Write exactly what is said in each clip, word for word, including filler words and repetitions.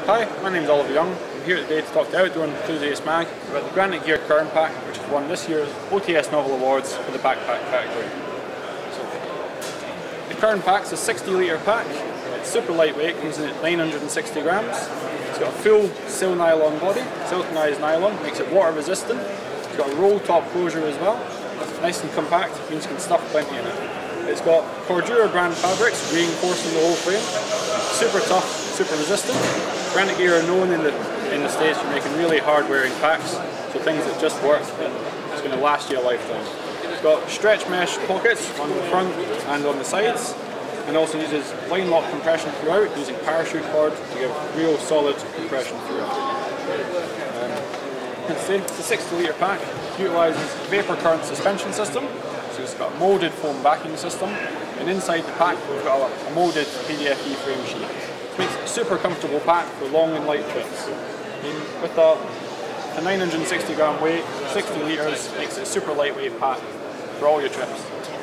Hi, my name is Oliver Young. I'm here today to talk to Outdoor Enthusiast Mag about the Granite Gear Crown Pack, which has won this year's O T S Novel Awards for the backpack category. So, the Crown Pack's a sixty litre pack. It's super lightweight, comes in at nine hundred sixty grams. It's got a full sil nylon body, silconized nylon, makes it water resistant. It's got a roll top closure as well. Nice and compact, means you can stuff plenty in it. It's got Cordura brand fabrics reinforcing the whole frame. Super tough, super resistant. Granite Gear are known in the in the States for making really hard wearing packs, so things that just work and it's going to last you a lifetime. It's got stretch mesh pockets on the front and on the sides, and also uses line lock compression throughout using parachute cord to give real solid compression throughout. Um, it's a sixty litre pack. It utilises vapor current suspension system. So it's got a moulded foam backing system, and inside the pack we've got a, a moulded P D F E frame sheet. It makes it a super comfortable pack for long and light trips. And with a, a nine hundred sixty gram weight, sixty litres, makes it a super lightweight pack for all your trips.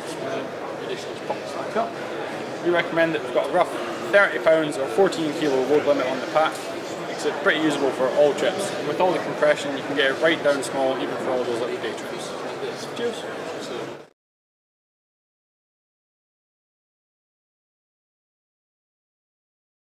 We recommend that we've got a rough thirty pounds or fourteen kilo load limit on the pack. Makes it pretty usable for all trips. And with all the compression, you can get it right down small, even for all those little day trips. Cheers!